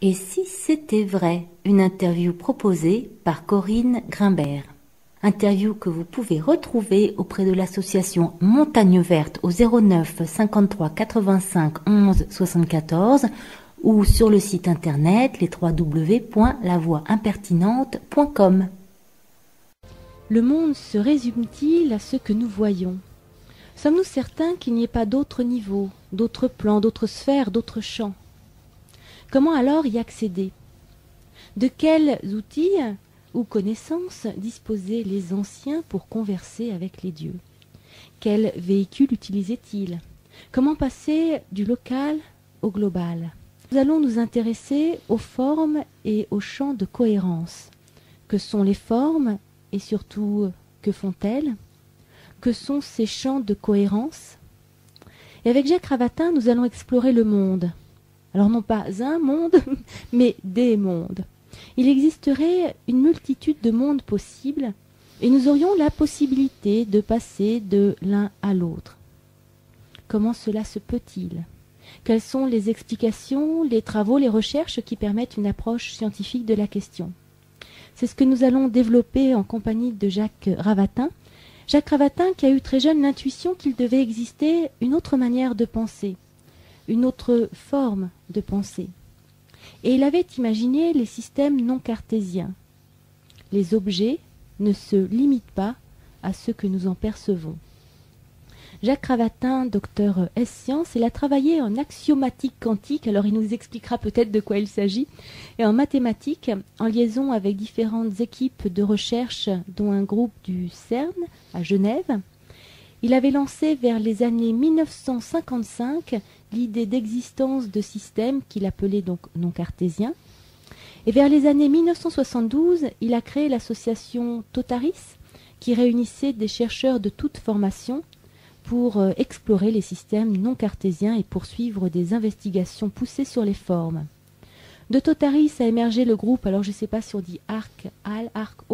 Et si c'était vrai, une interview proposée par Corinne Grimbert. Interview que vous pouvez retrouver auprès de l'association Montagne Verte au 09 53 85 11 74 ou sur le site internet les www.lavoiximpertinente.com. Le monde se résume-t-il à ce que nous voyons? Sommes-nous certains qu'il n'y ait pas d'autres niveaux, d'autres plans, d'autres sphères, d'autres champs? Comment alors y accéder? De quels outils ou connaissances disposaient les anciens pour converser avec les dieux? Quels véhicules utilisaient-ils? Comment passer du local au global? Nous allons nous intéresser aux formes et aux champs de cohérence. Que sont les formes et surtout que font-elles? Que sont ces champs de cohérence? Et avec Jacques Ravatin, nous allons explorer le monde. Alors non pas un monde, mais des mondes. Il existerait une multitude de mondes possibles et nous aurions la possibilité de passer de l'un à l'autre. Comment cela se peut-il? Quelles sont les explications, les travaux, les recherches qui permettent une approche scientifique de la question? C'est ce que nous allons développer en compagnie de Jacques Ravatin. Jacques Ravatin qui a eu très jeune l'intuition qu'il devait exister une autre manière de penser, une autre forme de pensée. Et il avait imaginé les systèmes non cartésiens. Les objets ne se limitent pas à ce que nous en percevons. Jacques Ravatin, docteur S-Sciences, il a travaillé en axiomatique quantique, alors il nous expliquera peut-être de quoi il s'agit, et en mathématiques, en liaison avec différentes équipes de recherche, dont un groupe du CERN à Genève. Il avait lancé vers les années 1955 l'idée d'existence de systèmes qu'il appelait donc non cartésiens. Et vers les années 1972, il a créé l'association Totaris, qui réunissait des chercheurs de toute formation pour explorer les systèmes non cartésiens et poursuivre des investigations poussées sur les formes. De Totaris a émergé le groupe, alors je ne sais pas si on dit Arc-Al.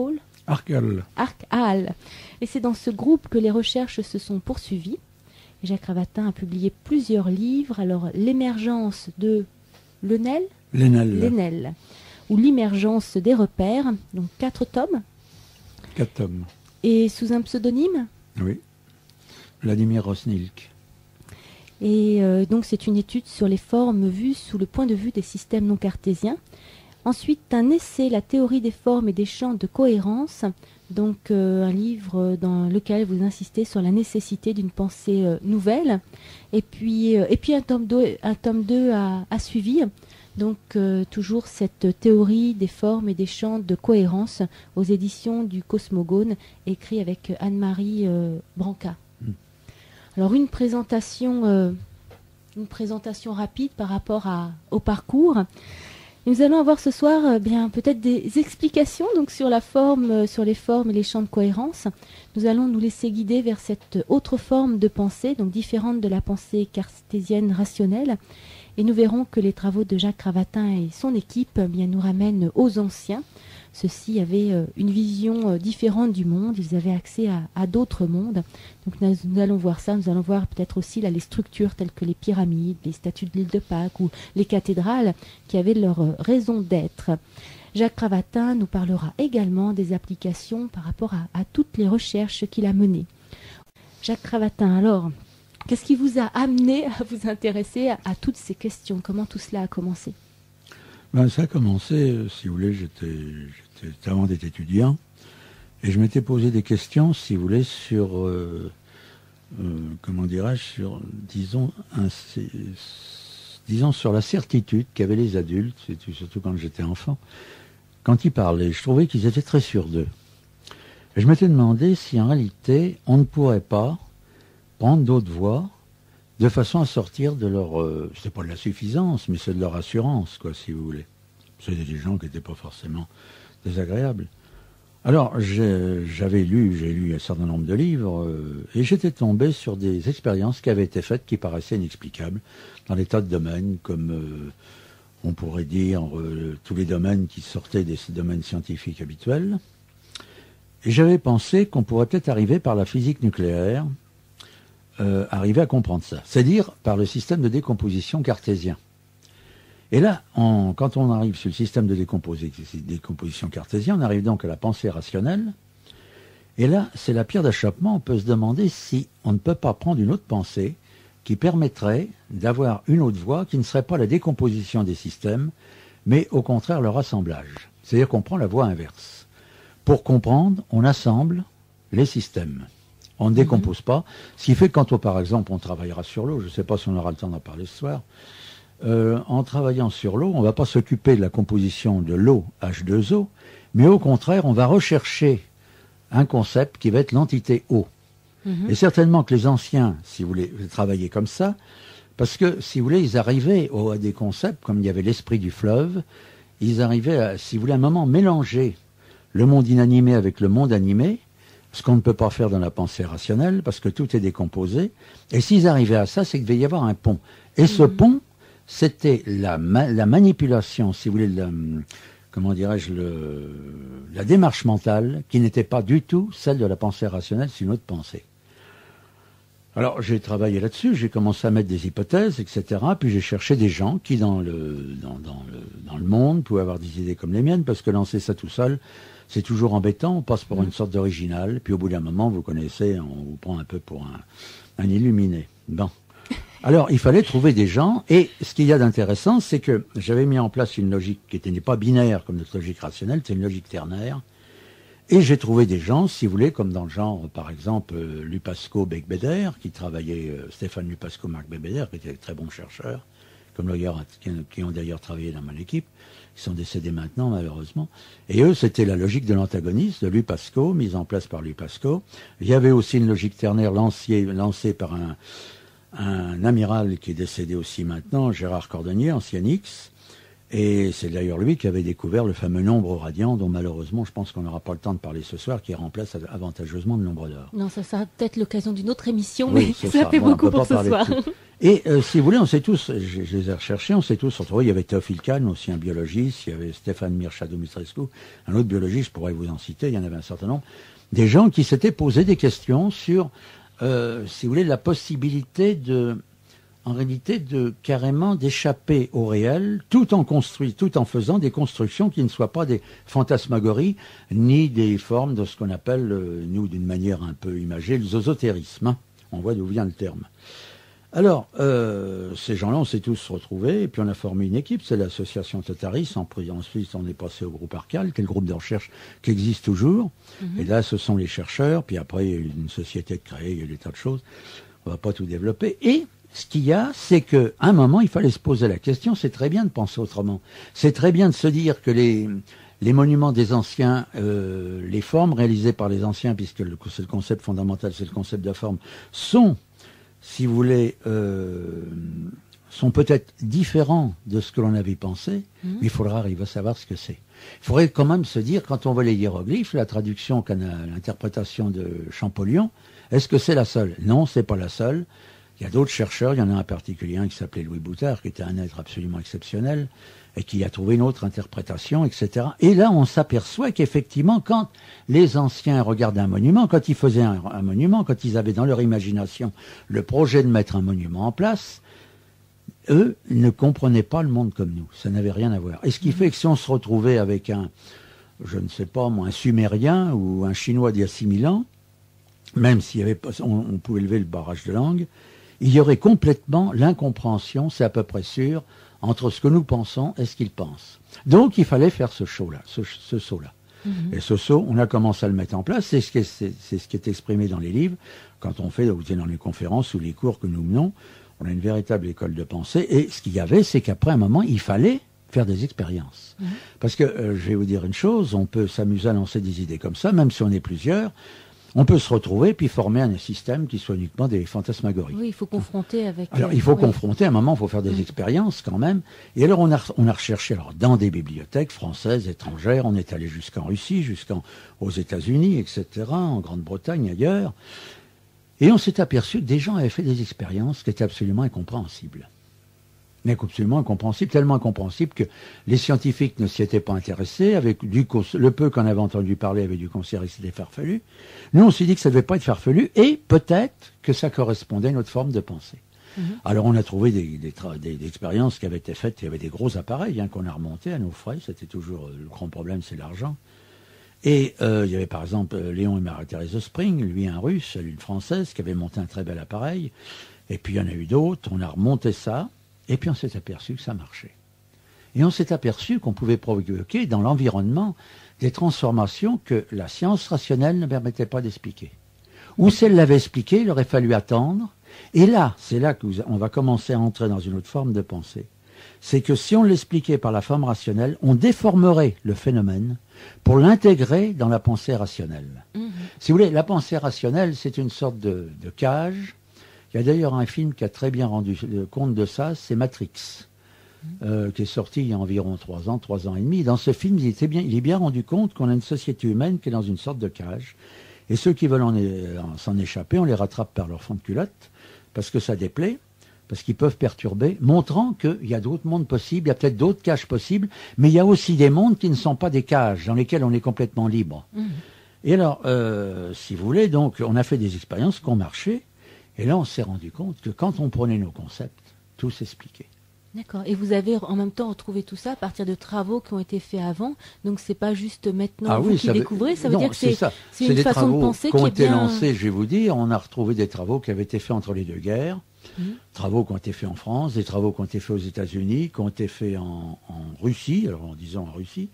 Et c'est dans ce groupe que les recherches se sont poursuivies. Jacques Ravatin a publié plusieurs livres. Alors, l'émergence de l'ENEL, ou l'émergence des repères, donc 4 tomes. 4 tomes. Et sous un pseudonyme? Oui, Vladimir Rosnilk. Et donc, c'est une étude sur les formes vues sous le point de vue des systèmes non cartésiens. Ensuite, un essai, La théorie des formes et des champs de cohérence. Donc un livre dans lequel vous insistez sur la nécessité d'une pensée nouvelle. Et puis un tome 2 a suivi. Donc toujours cette théorie des formes et des champs de cohérence aux éditions du Cosmogone, écrit avec Anne-Marie Branca. Alors une présentation rapide par rapport au parcours. Nous allons avoir ce soir peut-être des explications donc sur la forme, sur les formes et les champs de cohérence. Nous allons nous laisser guider vers cette autre forme de pensée, donc différente de la pensée cartésienne rationnelle. Et nous verrons que les travaux de Jacques Ravatin et son équipe nous ramènent aux anciens. Ceux-ci avaient une vision différente du monde, ils avaient accès à d'autres mondes. Donc nous allons voir ça, nous allons voir peut-être aussi là, les structures telles que les pyramides, les statues de l'île de Pâques ou les cathédrales qui avaient leur raison d'être. Jacques Ravatin nous parlera également des applications par rapport à toutes les recherches qu'il a menées. Jacques Ravatin, alors, qu'est-ce qui vous a amené à vous intéresser à toutes ces questions? Comment tout cela a commencé? Ça a commencé, si vous voulez, j'étais avant d'être étudiant, et je m'étais posé des questions, si vous voulez, sur, disons sur la certitude qu'avaient les adultes, surtout quand j'étais enfant, quand ils parlaient. Je trouvais qu'ils étaient très sûrs d'eux. Et je m'étais demandé si en réalité, on ne pourrait pas prendre d'autres voies, de façon à sortir de leur... c'est pas de la suffisance, mais c'est de leur assurance, quoi, si vous voulez. C'était des gens qui n'étaient pas forcément désagréables. Alors, j'ai lu un certain nombre de livres, et j'étais tombé sur des expériences qui avaient été faites, qui paraissaient inexplicables, dans des tas de domaines, comme on pourrait dire tous les domaines qui sortaient des domaines scientifiques habituels. Et j'avais pensé qu'on pourrait peut-être arriver par la physique nucléaire, arriver à comprendre ça. C'est-à-dire par le système de décomposition cartésien. Et là, quand on arrive sur le système de décomposition cartésienne, on arrive donc à la pensée rationnelle. Et là, c'est la pierre d'achoppement. On peut se demander si on ne peut pas prendre une autre pensée qui permettrait d'avoir une autre voie qui ne serait pas la décomposition des systèmes, mais au contraire leur assemblage. C'est-à-dire qu'on prend la voie inverse. Pour comprendre, on assemble les systèmes. On ne décompose pas. Ce qui fait que quand, par exemple, on travaillera sur l'eau, je ne sais pas si on aura le temps d'en parler ce soir, en travaillant sur l'eau, on ne va pas s'occuper de la composition de l'eau H2O, mais au contraire, on va rechercher un concept qui va être l'entité eau. Et certainement que les anciens, si vous voulez, travaillaient comme ça, parce que, si vous voulez, ils arrivaient à des concepts, comme il y avait l'esprit du fleuve, ils arrivaient à, si vous voulez, à un moment mélanger le monde inanimé avec le monde animé, ce qu'on ne peut pas faire dans la pensée rationnelle, parce que tout est décomposé. Et s'ils arrivaient à ça, c'est qu'il devait y avoir un pont. Et ce pont, c'était la manipulation, si vous voulez, comment dirais-je, la démarche mentale, qui n'était pas du tout celle de la pensée rationnelle, c'est une autre pensée. Alors, j'ai travaillé là-dessus, j'ai commencé à mettre des hypothèses, etc. Puis j'ai cherché des gens qui, dans le monde, pouvaient avoir des idées comme les miennes, parce que lancer ça tout seul, c'est toujours embêtant, on passe pour une sorte d'original, puis au bout d'un moment, vous connaissez, on vous prend un peu pour un illuminé. Bon. Alors, il fallait trouver des gens, et ce qu'il y a d'intéressant, c'est que j'avais mis en place une logique qui n'est pas binaire comme notre logique rationnelle, c'est une logique ternaire, et j'ai trouvé des gens, si vous voulez, comme dans le genre, par exemple, Lupasco, Becbéder, qui travaillait, Stéphane Lupasco, Marc Becbéder, qui étaient de très bons chercheurs, comme qui ont d'ailleurs travaillé dans mon équipe, qui sont décédés maintenant, malheureusement. Et eux, c'était la logique de l'antagoniste, de Lupasco, mise en place par Lupasco. Il y avait aussi une logique ternaire lancée par un amiral qui est décédé aussi maintenant, Gérard Cordonnier, ancien X. Et c'est d'ailleurs lui qui avait découvert le fameux nombre radian, dont malheureusement, je pense qu'on n'aura pas le temps de parler ce soir, qui remplace avantageusement le nombre d'or. Non, ça sera peut-être l'occasion d'une autre émission, oui, mais ça fait beaucoup pour ce soir. Et si vous voulez, on s'est tous, je les ai recherchés, on s'est tous retrouvés. Il y avait Théophile Kahn, aussi un biologiste, il y avait Stéphane Mirchadou-Mitrescu, un autre biologiste, je pourrais vous en citer, il y en avait un certain nombre. Des gens qui s'étaient posé des questions sur, si vous voulez, la possibilité en réalité, carrément d'échapper au réel, tout en faisant des constructions qui ne soient pas des fantasmagories, ni des formes de ce qu'on appelle, nous, d'une manière un peu imagée, le zozotérisme. Hein. On voit d'où vient le terme. Alors, ces gens-là, on s'est tous retrouvés, et puis on a formé une équipe, c'est l'association Totaris. Ensuite, on est passé au groupe Arcal, qui est le groupe de recherche qui existe toujours. Et là, ce sont les chercheurs, puis après, il y a eu une société créée, il y a des tas de choses. On ne va pas tout développer. Et ce qu'il y a, c'est qu'à un moment, il fallait se poser la question, c'est très bien de penser autrement. C'est très bien de se dire que les monuments des anciens, les formes réalisées par les anciens, puisque c'est le concept fondamental, c'est le concept de forme, sont, si vous voulez, sont peut-être différents de ce que l'on avait pensé, mais il faudra arriver à savoir ce que c'est. Il faudrait quand même se dire, quand on voit les hiéroglyphes, la traduction, l'interprétation de Champollion, est-ce que c'est la seule? Non, c'est pas la seule. Il y a d'autres chercheurs, il y en a un particulier qui s'appelait Louis Boutard, qui était un être absolument exceptionnel, et qui a trouvé une autre interprétation, etc. Et là, on s'aperçoit qu'effectivement, quand les anciens regardaient un monument, quand ils faisaient un monument, quand ils avaient dans leur imagination le projet de mettre un monument en place, eux ne comprenaient pas le monde comme nous. Ça n'avait rien à voir. Et ce qui fait que si on se retrouvait avec je ne sais pas moi, un Sumérien ou un Chinois d'il y a 6000 ans, même s'il y avait pas, on pouvait lever le barrage de langue, il y aurait complètement l'incompréhension, c'est à peu près sûr, entre ce que nous pensons et ce qu'ils pensent. Donc il fallait faire ce saut-là. Et ce saut, on a commencé à le mettre en place, c'est ce qui est exprimé dans les livres, quand on fait, dans les conférences ou les cours que nous menons, on a une véritable école de pensée, et ce qu'il y avait, c'est qu'après un moment, il fallait faire des expériences. Parce que, je vais vous dire une chose, on peut s'amuser à lancer des idées comme ça, même si on est plusieurs, on peut se retrouver puis former un système qui soit uniquement des fantasmagories. Oui, il faut confronter avec... Alors, il faut confronter, à un moment, il faut faire des expériences quand même. Et alors, on a recherché dans des bibliothèques françaises, étrangères, on est allé jusqu'en Russie, jusqu'aux États-Unis, etc., en Grande-Bretagne, ailleurs. Et on s'est aperçu que des gens avaient fait des expériences qui étaient absolument incompréhensibles. Mais absolument incompréhensibles, tellement incompréhensibles que les scientifiques ne s'y étaient pas intéressés, le peu qu'on avait entendu parler avait dû considérer que c'était farfelu. Nous, on s'est dit que ça ne devait pas être farfelu, et peut-être que ça correspondait à une autre forme de pensée. Alors on a trouvé des expériences qui avaient été faites, il y avait des gros appareils qu'on a remontés à nos frais, c'était toujours le grand problème, c'est l'argent. Et il y avait par exemple Léon et Marie-Thérèse Spring, lui un russe, elle une française, qui avait monté un très bel appareil. Et puis il y en a eu d'autres, on a remonté ça, et puis on s'est aperçu que ça marchait. Et on s'est aperçu qu'on pouvait provoquer dans l'environnement des transformations que la science rationnelle ne permettait pas d'expliquer. Ou si elle l'avait expliqué, il aurait fallu attendre. Et là, c'est là qu'on va commencer à entrer dans une autre forme de pensée. C'est que si on l'expliquait par la forme rationnelle, on déformerait le phénomène pour l'intégrer dans la pensée rationnelle. Si vous voulez, la pensée rationnelle, c'est une sorte de cage. Il y a d'ailleurs un film qui a très bien rendu compte de ça, c'est Matrix, qui est sorti il y a environ 3 ans et demi. Dans ce film, il est bien rendu compte qu'on a une société humaine qui est dans une sorte de cage. Et ceux qui veulent s'en échapper, on les rattrape par leur fond de culotte, parce que ça déplaît, parce qu'ils peuvent perturber, montrant qu'il y a d'autres mondes possibles, il y a peut-être d'autres cages possibles, mais il y a aussi des mondes qui ne sont pas des cages, dans lesquels on est complètement libre. Et alors, si vous voulez, donc, on a fait des expériences qui ont marché, et là, on s'est rendu compte que quand on prenait nos concepts, tout s'expliquait. D'accord. Et vous avez en même temps retrouvé tout ça à partir de travaux qui ont été faits avant. Donc c'est pas juste maintenant vous qui découvrez. Ça veut dire que c'est une façon de penser qui est bien... été lancés, je vais vous dire. On a retrouvé des travaux qui avaient été faits entre les deux guerres. Travaux qui ont été faits en France, des travaux qui ont été faits aux États-Unis, qui ont été faits en Russie, alors en disant en Russie,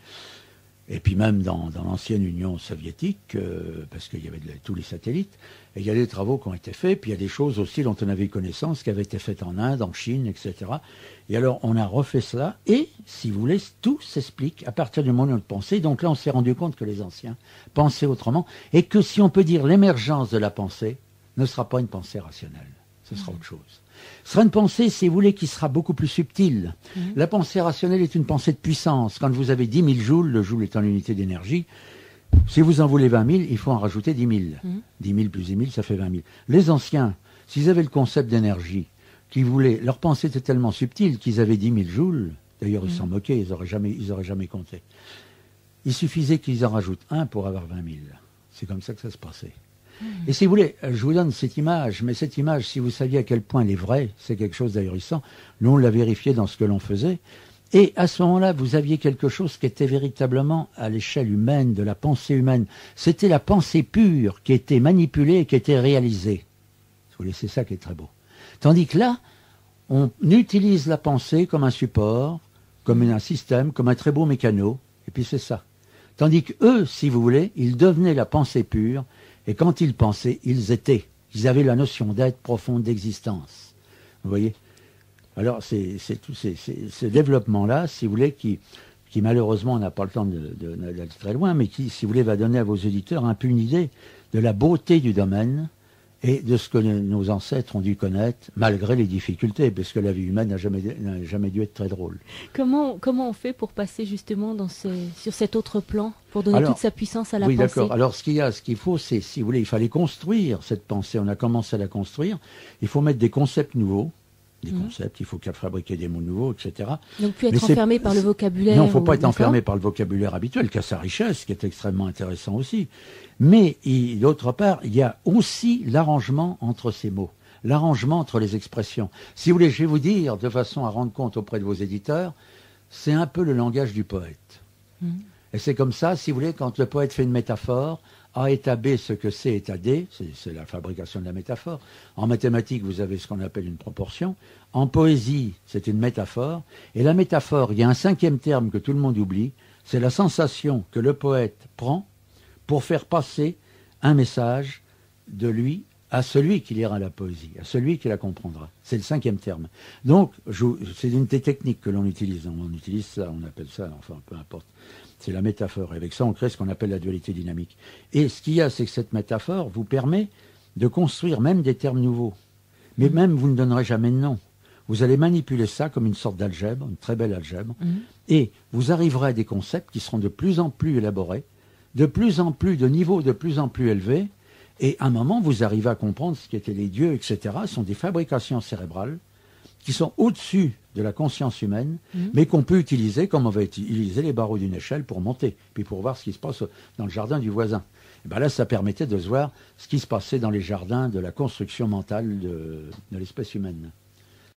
et puis même dans l'ancienne Union soviétique, parce qu'il y avait tous les satellites. Et il y a des travaux qui ont été faits, puis il y a des choses aussi dont on avait connaissance, qui avaient été faites en Inde, en Chine, etc. Et alors, on a refait cela, et, si vous voulez, tout s'explique à partir du moment de pensée. Donc là, on s'est rendu compte que les anciens pensaient autrement, et que, si on peut dire, l'émergence de la pensée ne sera pas une pensée rationnelle. Ce sera autre chose. Ce sera une pensée, si vous voulez, qui sera beaucoup plus subtile. La pensée rationnelle est une pensée de puissance. Quand vous avez 10 000 joules, le joule étant l'unité d'énergie, si vous en voulez 20 000, il faut en rajouter 10 000. 10 000 plus 10 000, ça fait 20 000. Les anciens, s'ils avaient le concept d'énergie, leur pensée était tellement subtile qu'ils avaient 10 000 joules, d'ailleurs ils s'en moquaient, ils auraient jamais compté. Il suffisait qu'ils en rajoutent un pour avoir 20 000. C'est comme ça que ça se passait. Et si vous voulez, je vous donne cette image, mais cette image, si vous saviez à quel point elle est vraie, c'est quelque chose d'ahurissant. Nous, on l'a vérifié dans ce que l'on faisait. Et à ce moment-là, vous aviez quelque chose qui était véritablement à l'échelle humaine, de la pensée humaine. C'était la pensée pure qui était manipulée et qui était réalisée. Vous voulez, c'est ça qui est très beau. Tandis que là, on utilise la pensée comme un support, comme un système, comme un très beau mécano, et puis c'est ça. Tandis qu'eux, si vous voulez, ils devenaient la pensée pure, et quand ils pensaient, ils étaient. Ils avaient la notion d'être profonde, d'existence. Vous voyez ? Alors, c'est tout ce développement-là, si vous voulez, qui malheureusement, on n'a pas le temps d'aller très loin, mais qui, si vous voulez, va donner à vos auditeurs un peu une idée de la beauté du domaine et de ce que nos ancêtres ont dû connaître, malgré les difficultés, parce que la vie humaine n'a jamais dû être très drôle. Comment on fait pour passer justement sur cet autre plan, pour donner toute sa puissance à la pensée ? Oui, d'accord. Alors, ce qu'il faut, c'est, si vous voulez, il fallait construire cette pensée. On a commencé à la construire. Il faut mettre des concepts nouveaux. Il faut fabriquer des mots nouveaux, etc. Donc, plus être enfermé par le vocabulaire. Non, il ne faut pas être enfermé par le vocabulaire habituel, qui a sa richesse, qui est extrêmement intéressant aussi. Mais, d'autre part, il y a aussi l'arrangement entre ces mots, l'arrangement entre les expressions. Si vous voulez, je vais vous dire, de façon à rendre compte auprès de vos éditeurs, c'est un peu le langage du poète. Et c'est comme ça, si vous voulez, quand le poète fait une métaphore, A est à B, ce que C est à D, c'est la fabrication de la métaphore. En mathématiques, vous avez ce qu'on appelle une proportion. En poésie, c'est une métaphore. Et la métaphore, il y a un 5e terme que tout le monde oublie, c'est la sensation que le poète prend pour faire passer un message de lui à celui qui lira la poésie, à celui qui la comprendra. C'est le 5e terme. Donc, c'est une des techniques que l'on utilise. On utilise ça, on appelle ça, enfin, peu importe. C'est la métaphore. Et avec ça, on crée ce qu'on appelle la dualité dynamique. Et ce qu'il y a, c'est que cette métaphore vous permet de construire même des termes nouveaux. Mais même, vous ne donnerez jamais de nom. Vous allez manipuler ça comme une sorte d'algèbre, une très belle algèbre, et vous arriverez à des concepts qui seront de plus en plus élaborés, de niveaux de plus en plus élevés, et à un moment, vous arrivez à comprendre ce qu'étaient les dieux, etc. Ce sont des fabrications cérébrales qui sont au-dessus de la conscience humaine, mais qu'on peut utiliser comme on va utiliser les barreaux d'une échelle pour monter, puis pour voir ce qui se passe dans le jardin du voisin. Et bien là, ça permettait de voir ce qui se passait dans les jardins de la construction mentale de l'espèce humaine.